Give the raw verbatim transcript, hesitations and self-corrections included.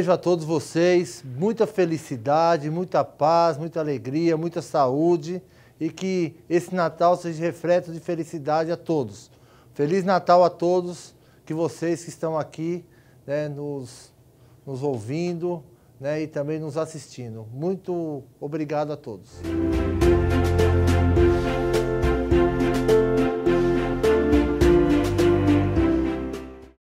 desejo a todos vocês muita felicidade, muita paz, muita alegria, muita saúde e que esse Natal seja reflexo de felicidade a todos. Feliz Natal a todos, que vocês que estão aqui, né, nos, nos ouvindo, né, e também nos assistindo. Muito obrigado a todos.